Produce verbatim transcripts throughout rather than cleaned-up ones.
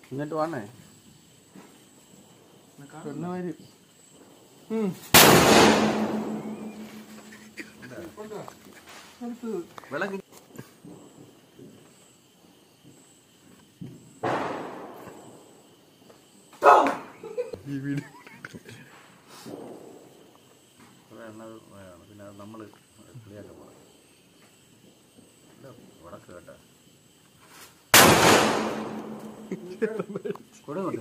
ഇങ്ങോട്ട് വന്നേ പെണ്ണുമാര് വിളക്ക് ഈ വീട് പിന്നെ നമ്മൾ ക്ലിയാക്കാൻ പോകണം വടക്ക് കേട്ടാ കൊടുങ്ങോട്ട്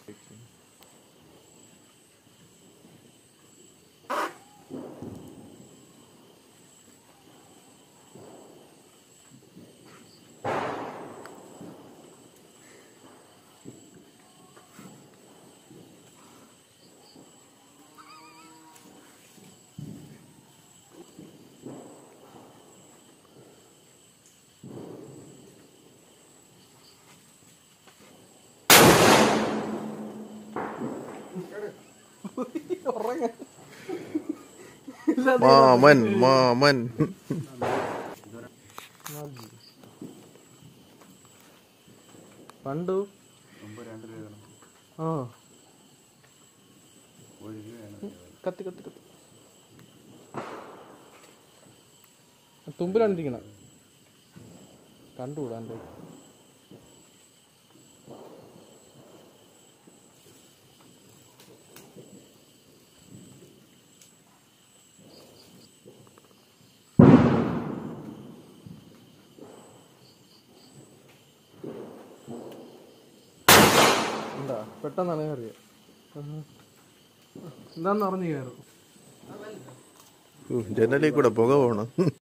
മാമൻ മാമൻ പണ്ടു ആ കത്തി കത്തി കത്തി തുമ്പിലാണ്ടിരിക്കണം കണ്ടുകൂടാ എൻ്റെ എന്താ പെട്ടെന്നാണ് അറിയാം എന്താന്ന് അറിഞ്ഞു കയറും ജനലിൽ കൂടെ പുക പോണം.